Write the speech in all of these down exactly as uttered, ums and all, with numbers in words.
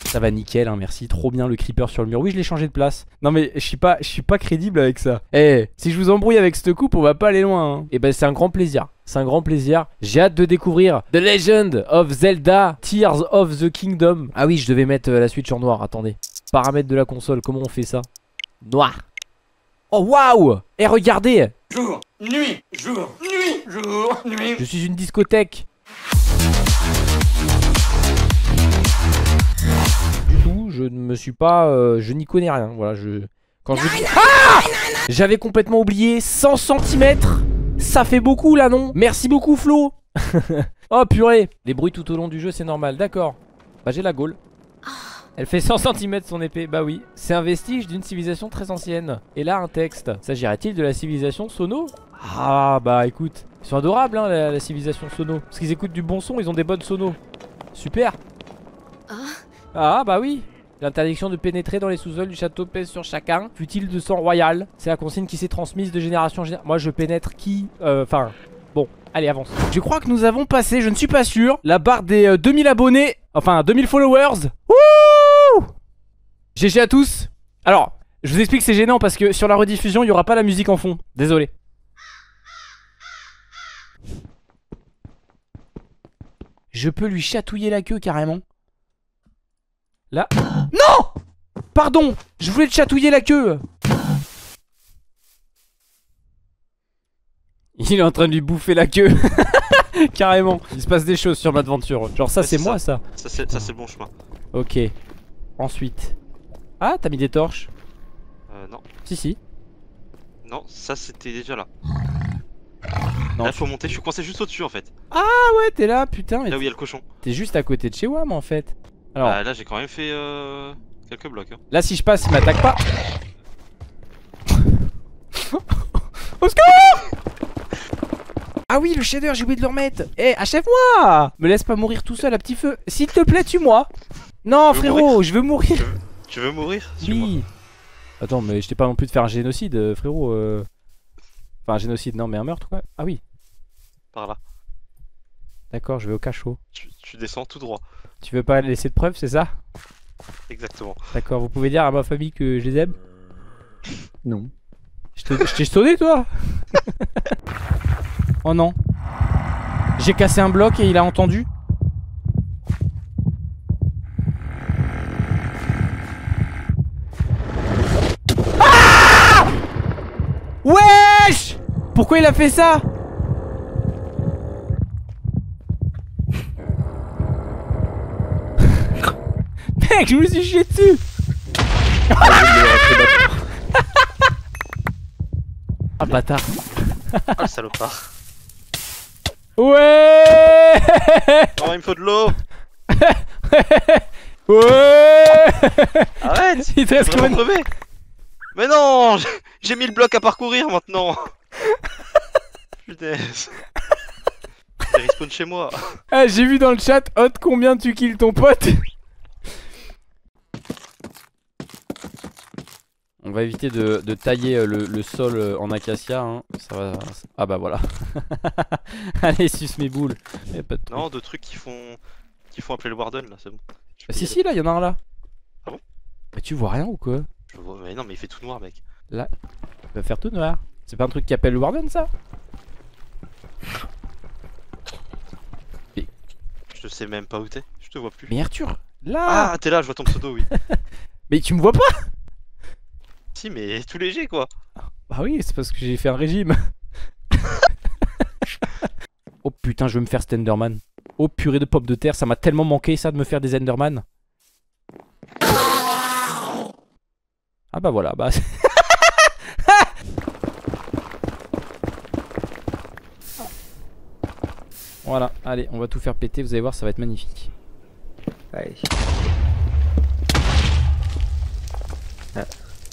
Ça va nickel, hein, merci. Trop bien le creeper sur le mur. Oui, je l'ai changé de place. Non mais je suis pas, je suis pas crédible avec ça. Eh, hey, si je vous embrouille avec cette coupe, on va pas aller loin. Hein. Et ben c'est un grand plaisir. C'est un grand plaisir. J'ai hâte de découvrir The Legend of Zelda Tears of the Kingdom. Ah oui, je devais mettre euh, la Switch en noir. Attendez. Paramètres de la console, comment on fait ça? Noir. Oh waouh! Eh regardez! Jour, nuit, jour, nuit, jour, nuit. Je suis une discothèque. Je ne me suis pas... Euh, je n'y connais rien. Voilà, je... Quand je dis... Ah! J'avais complètement oublié. cent centimètres. Ça fait beaucoup là, non? Merci beaucoup, Flo. Oh, purée. Les bruits tout au long du jeu, c'est normal. D'accord. Bah, j'ai la gaule. Elle fait cent centimètres son épée. Bah oui. C'est un vestige d'une civilisation très ancienne. Et là, un texte. S'agirait-il de la civilisation Sono? Ah, bah écoute. Ils sont adorables, hein, la, la civilisation Sono. Parce qu'ils écoutent du bon son, ils ont des bonnes sonos. Super. Ah, bah oui. L'interdiction de pénétrer dans les sous-sols du château pèse sur chacun, fut-il de sang royal. C'est la consigne qui s'est transmise de génération en génération. Moi je pénètre qui Enfin, euh, bon, allez avance. Je crois que nous avons passé, je ne suis pas sûr, la barre des euh, deux mille abonnés. Enfin, deux mille followers. Wouh! G G à tous. Alors, je vous explique, c'est gênant parce que sur la rediffusion, il n'y aura pas la musique en fond. Désolé. Je peux lui chatouiller la queue carrément. Là. Non! Pardon! Je voulais te chatouiller la queue! Il est en train de lui bouffer la queue. Carrément. Il se passe des choses sur ma aventure. Genre ça, ouais, c'est moi ça. Ça c'est le bon chemin. Ok. Ensuite. Ah, t'as mis des torches? Euh, non. Si, si. Non, ça c'était déjà là. Non, là, faut monter. Je suis coincé juste au-dessus en fait. Ah ouais, t'es là, putain. Mais là où il y a le cochon. T'es juste à côté de chez WAM en fait. Alors, bah, là j'ai quand même fait euh, quelques blocs hein. Là si je passe il m'attaque pas. Au secours! Ah oui le shader j'ai oublié de le remettre. Eh hey, achève-moi! Me laisse pas mourir tout seul à petit feu. S'il te plaît tue-moi. Non frérot mourir. Je veux mourir. Tu veux, tu veux mourir? Oui. Attends mais je t'ai pas non plus de faire un génocide frérot euh... Enfin un génocide non mais un meurtre quoi. Ah oui. Par là. D'accord je vais au cachot. Tu, tu descends tout droit. Tu veux pas laisser de preuves, c'est ça? Exactement. D'accord, vous pouvez dire à ma famille que je les aime? Non. Je t'ai sonné toi? Oh non. J'ai cassé un bloc et il a entendu. Ah! Wesh! Pourquoi il a fait ça? Mec, je me suis chié dessus. Ah bâtard. Ah le salopard. Ouais. Non il me faut de l'eau. Ouais. Arrête. Il te reste combien de... crever. Mais non. J'ai mis le bloc à parcourir maintenant. Putain. Il respawn chez moi. Ah j'ai vu dans le chat, Hot combien tu kills ton pote. On va éviter de, de tailler le, le sol en acacia hein. Ça va... Ah bah voilà. Allez suce mes boules. Pas de non de trucs qui font qui font appeler le warden là c'est bon. Ah, si si là y'en a un là. Ah bon? Mais tu vois rien ou quoi? Je vois mais non mais il fait tout noir mec. Là il va faire tout noir. C'est pas un truc qui appelle le warden ça? Et... Je sais même pas où t'es. Je te vois plus. Mais Arthur là. Ah t'es là je vois ton pseudo oui. Mais tu me vois pas? Si mais tout léger quoi. Bah oui c'est parce que j'ai fait un régime. Oh putain je veux me faire cet Enderman. Oh purée de pommes de terre, ça m'a tellement manqué ça de me faire des Enderman. Ah bah voilà bah voilà, allez on va tout faire péter, vous allez voir ça va être magnifique. Allez. Ah.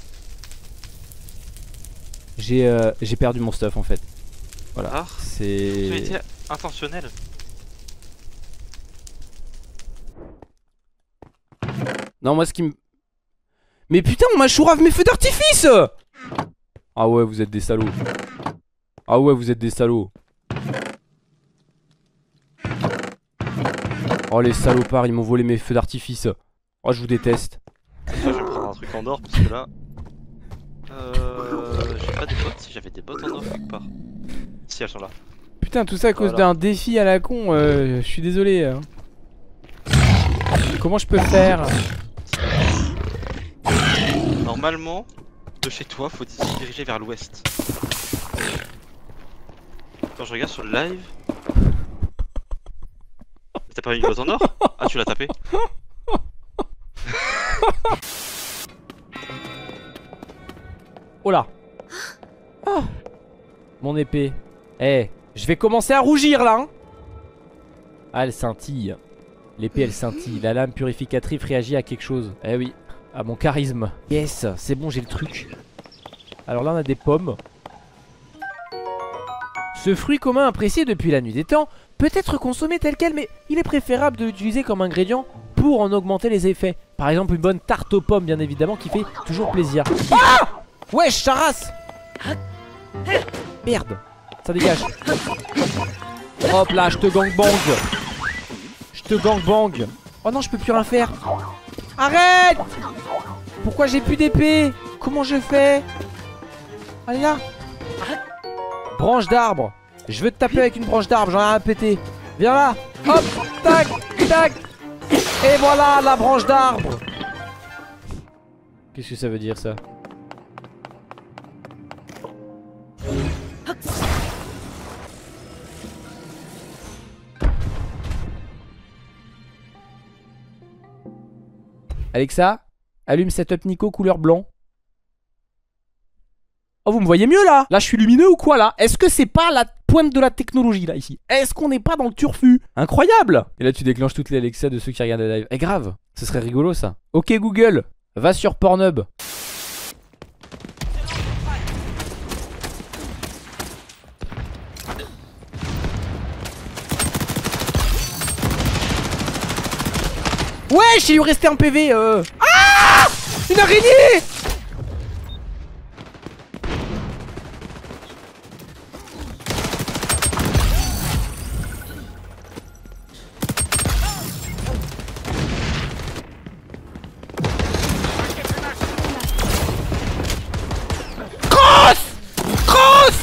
J'ai euh, j'ai perdu mon stuff en fait. Voilà. Ah, c'est... Ça a été intentionnel. Non moi ce qui me... Mais putain on m'a chourave mes feux d'artifice. Ah ouais vous êtes des salauds. Ah ouais vous êtes des salauds. Oh les salopards ils m'ont volé mes feux d'artifice. Oh, je vous déteste. Je vais prendre un truc en or parce que là. Euh. J'ai pas des bottes. Si j'avais des bottes en or quelque part. Si elles sont là. Putain, tout ça à cause Voilà. d'un défi à la con. Euh, je suis désolé. Hein. Comment je peux faire? Normalement, de chez toi, faut se diriger vers l'ouest. Quand je regarde sur le live. T'as pas eu une botte en or? Ah, tu l'as tapé? Oh là. Ah. Mon épée. Eh, je vais commencer à rougir là. Hein. Ah, elle scintille. L'épée elle scintille. La lame purificatrice réagit à quelque chose. Eh oui, à mon charisme. Yes, c'est bon, j'ai le truc. Alors là on a des pommes. Ce fruit commun apprécié depuis la nuit des temps peut être consommé tel quel, mais il est préférable de l'utiliser comme ingrédient pour en augmenter les effets. Par exemple une bonne tarte aux pommes bien évidemment qui fait toujours plaisir. Ah! Wesh, ça rase. Merde, ça dégage. Hop là, je te gangbang. Je te gangbang. Oh non, je peux plus rien faire. Arrête! Pourquoi j'ai plus d'épée? Comment je fais? Allez là. Branche d'arbre. Je veux te taper avec une branche d'arbre, j'en ai rien à péter. Viens là. Hop, tac, tac. Et voilà la branche d'arbre. Qu'est-ce que ça veut dire ça? Alexa, allume Setup Nico couleur blanc. Oh, vous me voyez mieux là? Là je suis lumineux ou quoi là? Est-ce que c'est pas la pointe de la technologie là ici? Est-ce qu'on n'est pas dans le turfu? Incroyable! Et là tu déclenches toutes les Alexa de ceux qui regardent le live. Eh grave, ce serait rigolo ça. Ok Google, va sur Pornhub. Wesh, il lui restait un P V euh... Ah! Une araignée! Cross! Cross!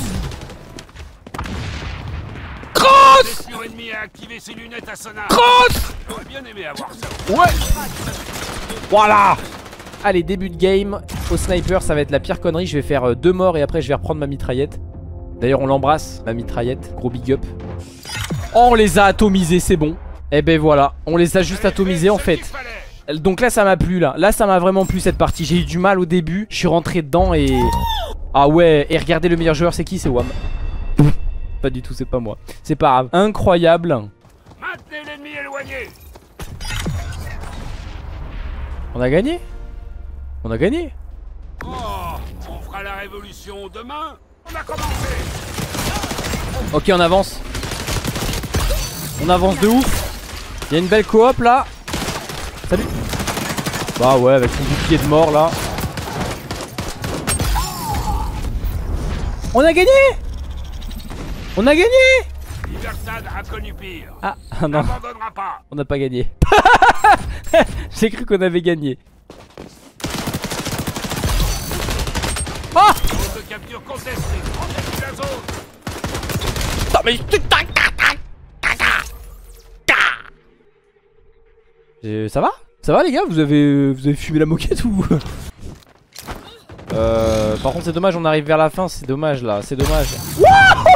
Cross! L'espion ennemi a activé ses lunettes à sonar. Cross! J'aurais bien aimé avoir ça. Ouais. Voilà. Allez, début de game. Au sniper, ça va être la pire connerie. Je vais faire euh, deux morts et après je vais reprendre ma mitraillette. D'ailleurs, on l'embrasse, ma mitraillette. Gros big up. Oh, on les a atomisés, c'est bon. Et ben voilà, on les a juste atomisés en fait. Donc là, ça m'a plu là. Là, ça m'a vraiment plu cette partie. J'ai eu du mal au début. Je suis rentré dedans et... Ah ouais, et regardez, le meilleur joueur, c'est qui? C'est Wam. Pas du tout, c'est pas moi. C'est pas grave. Incroyable. Maintenez l'ennemi éloigné. On a gagné? On a gagné? Oh, on fera la révolution demain. On a commencé. Ok, on avance. On avance de ouf. Il y a une belle coop là. Salut. Bah ouais, avec son bouclier de mort là. On a gagné. On a gagné. Libertad a connu pire. Ah, ah non, N'abandonnera pas. on n'a pas gagné. J'ai cru qu'on avait gagné. Ah! Zone de capture contestée. Rendez-vous la zone. Non mais... Euh, ça va? Ça va les gars? Vous avez, vous avez fumé la moquette ou... Euh, par contre c'est dommage, on arrive vers la fin, c'est dommage là, c'est dommage. Wouhou!